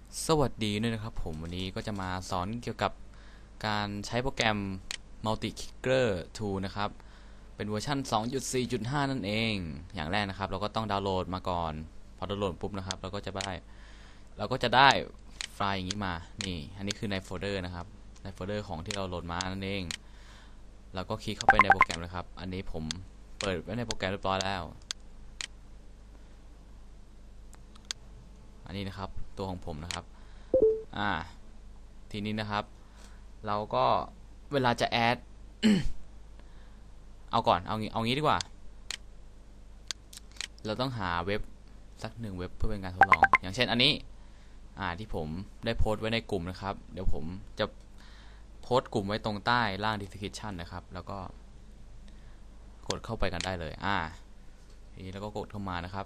สวัสดีด้วยนะครับผมวันนี้ก็จะมาสอนเกี่ยวกับการใช้โปรแกรม Multi Kicker Tool นะครับเป็นเวอร์ชัน 2.4.5 นั่นเองอย่างแรกนะครับเราก็ต้องดาวน์โหลดมาก่อนพอดาวน์โหลดปุ๊บนะครับเราก็จะได้ไฟล์อย่างนี้มานี่อันนี้คือในโฟลเดอร์นะครับในโฟลเดอร์ของที่เราโหลดมานั่นเองเราก็คลิกเข้าไปในโปรแกรมเลยครับอันนี้ผมเปิดไว้ในโปรแกรมเรียบร้อยแล้วอันนี้นะครับตัวของผมนะครับอ่าทีนี้นะครับเราก็เวลาจะแอด เอางี้ดีกว่าเราต้องหาเว็บสักหนึ่งเว็บเพื่อเป็นการทดลองอย่างเช่นอันนี้ที่ผมได้โพสต์ไว้ในกลุ่มนะครับเดี๋ยวผมจะโพสต์กลุ่มไว้ตรงใต้ล่าง description นะครับแล้วก็กดเข้าไปกันได้เลยทีนี้แล้วก็กดเข้ามานะครับ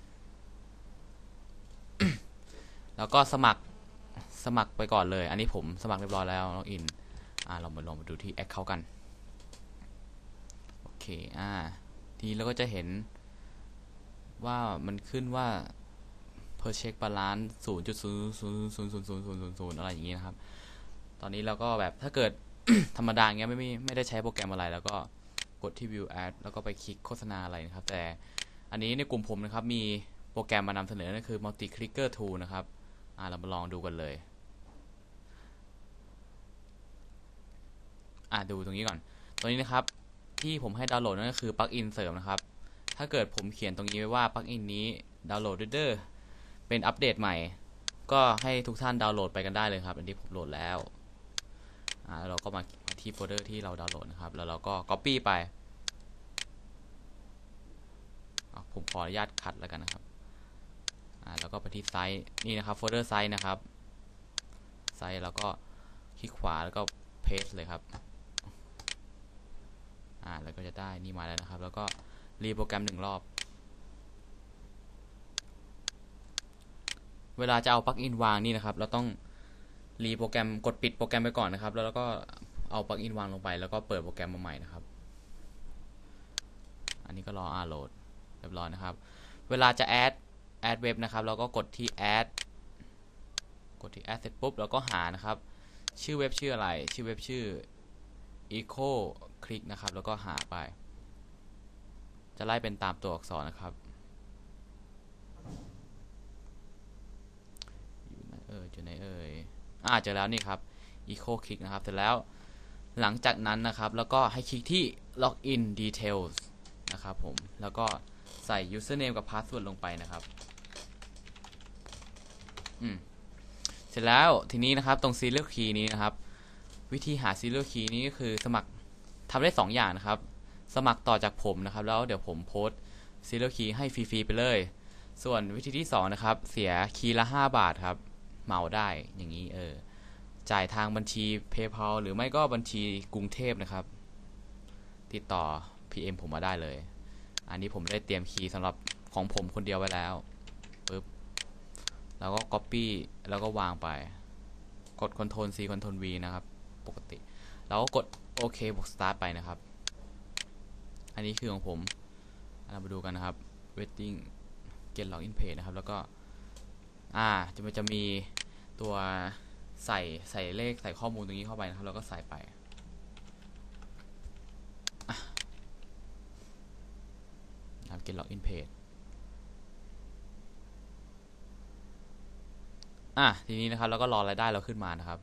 แล้วก็สมัครไปก่อนเลยอันนี้ผมสมัครเรียบร้อยแล้วล็อกอินเรามาลองมาดูที่ Account กันโอเคทีนี้เราก็จะเห็นว่ามันขึ้นว่า per check balance 0.0000000อะไรอย่างนี้นะครับตอนนี้เราก็แบบถ้าเกิด ธรรมดาเงี้ยไม่ได้ใช้โปรแกรมอะไรแล้วก็กดที่ view ad แล้วก็ไปคลิกโฆษณาอะไรนะครับแต่อันนี้ในกลุ่มผมนะครับมีโปรแกรมมานำเสนอนั่นคือ multi clicker tool นะครับเรามาลองดูกันเลยดูตรงนี้ก่อนตรงนี้นะครับที่ผมให้ดาวน์โหลดนั่นก็คือปลั๊กอินเสริมนะครับถ้าเกิดผมเขียนตรงนี้ไว้ว่าปลั๊กอินนี้ดาวน์โหลดเด้อเป็นอัปเดตใหม่ก็ให้ทุกท่านดาวน์โหลดไปกันได้เลยครับอันนี้ผมโหลดแล้วแล้วเราก็มาที่โฟลเดอร์ที่เราดาวน์โหลดนะครับแล้วเราก็ Copy ไปผมขออนุญาตคัดแล้วกันนะครับแล้วก็ไปที่ไซต์นี่นะครับโฟลเดอร์ไซต์นะครับไซต์แล้วก็คลิกขวาแล้วก็ paste เลยครับแล้วก็จะได้นี่มาแล้วนะครับแล้วก็รีโปรแกรม1 รอบเวลาจะเอาปลั๊กอินวางนี่นะครับเราต้องรีโปรแกรมกดปิดโปรแกรมไปก่อนนะครับแล้วก็เอาปลั๊กอินวางลงไปแล้วก็เปิดโปรแกรมมาใหม่นะครับอันนี้ก็รอโหลดเรียบร้อยนะครับเวลาจะแอดเว็บนะครับเราก็กดที่แอดเสร็จปุ๊บเราก็หานะครับชื่อเว็บชื่ออะไรชื่อเว็บชื่อ eco click นะครับแล้วก็หาไปจะไล่เป็นตามตัวอักษรนะครับอยู่ไหนเจอแล้วนี่ครับ eco click นะครับเสร็จแล้วหลังจากนั้นนะครับแล้วก็ให้คลิกที่ login details นะครับผมแล้วก็ใส่ username กับ password ลงไปนะครับเสร็จแล้วทีนี้นะครับตรง serial key นี้นะครับวิธีหา serial key นี้ก็คือสมัครทำได้2 อย่างนะครับสมัครต่อจากผมนะครับแล้วเดี๋ยวผมโพสต์ serial key ให้ฟรีๆไปเลยส่วนวิธีที่2นะครับเสียคีย์ละ5 บาทครับเหมาได้อย่างนี้จ่ายทางบัญชี PayPal หรือไม่ก็บัญชีกรุงเทพนะครับติดต่อ PM ผมมาได้เลยอันนี้ผมได้เตรียมคีย์สำหรับของผมคนเดียวไว้แล้วปึ๊บแล้วก็ Copy แล้วก็วางไปกด Ctrl C Ctrl V นะครับปกติแล้วก็กดโอเคบวก Start ไปนะครับอันนี้คือของผมเรามาดูกันนะครับ Waiting Get Login Page นะครับแล้วก็จะมีตัวใส่เลขใส่ข้อมูลตรงนี้เข้าไปนะครับแล้วก็ใส่ไปนะครับ Get Login Page ทีนี้นะครับแล้วก็รอรายได้เราขึ้นมานะครับ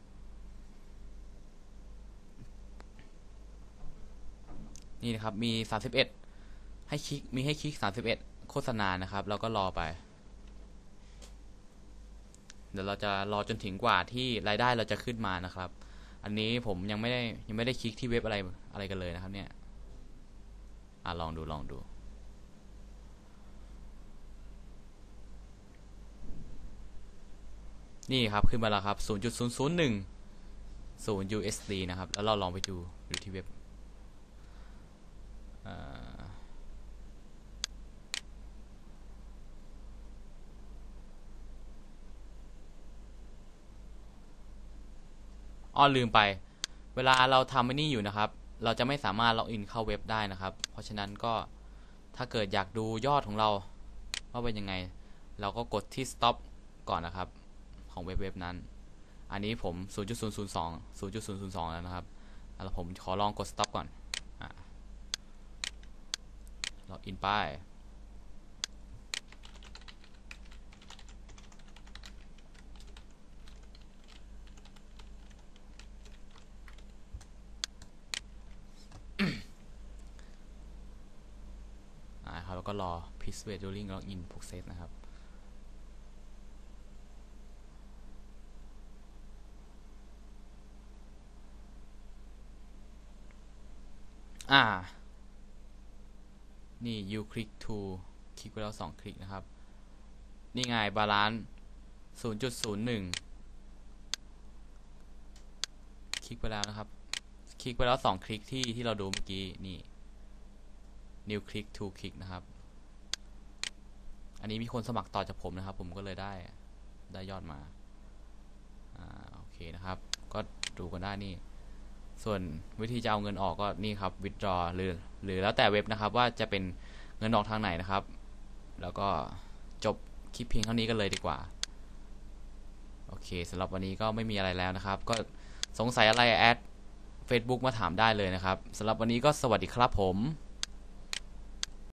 นี่นะครับมี31ให้คลิก31โฆษณานะครับแล้วก็รอไปเดี๋ยวเราจะรอจนถึงกว่าที่รายได้เราจะขึ้นมานะครับอันนี้ผมยังไม่ได้คลิกที่เว็บอะไรกันเลยนะครับเนี่ยลองดูนี่ครับขึ้นมาแล้วครับ 0.0010 USD นะครับแล้วเราลองไปดูที่เว็บลืมไปเวลาเราทำนี่อยู่นะครับเราจะไม่สามารถล็อกอินเข้าเว็บได้นะครับเพราะฉะนั้นก็ถ้าเกิดอยากดูยอดของเราว่าเป็นยังไงเราก็กดที่ stop ก่อนนะครับของเว็บนั้นอันนี้ผม 0.002 แล้วนะครับแล้วผมขอลองกด stop ก่อนล็อกอินไปครับแล้วก็รอ scheduling login process นะครับนี่ you click to คลิกไปแล้ว2คลิกนะครับนี่ไงบาลานซ์ 0.01 คลิกไปแล้วนะครับคลิกไปแล้ว2คลิกที่เราดูเมื่อกี้นี่ new click to คลิกนะครับอันนี้มีคนสมัครต่อจากผมนะครับผมก็เลยได้ยอดมาโอเคนะครับก็ดูกันได้นี่ส่วนวิธีจะเอาเงินออกก็นี่ครับ withdraw หรือแล้วแต่เว็บนะครับว่าจะเป็นเงินออกทางไหนนะครับแล้วก็จบคลิปเพียงเท่านี้กันเลยดีกว่าโอเคสำหรับวันนี้ก็ไม่มีอะไรแล้วนะครับก็สงสัยอะไรแอด Facebook มาถามได้เลยนะครับสำหรับวันนี้ก็สวัสดีครับผม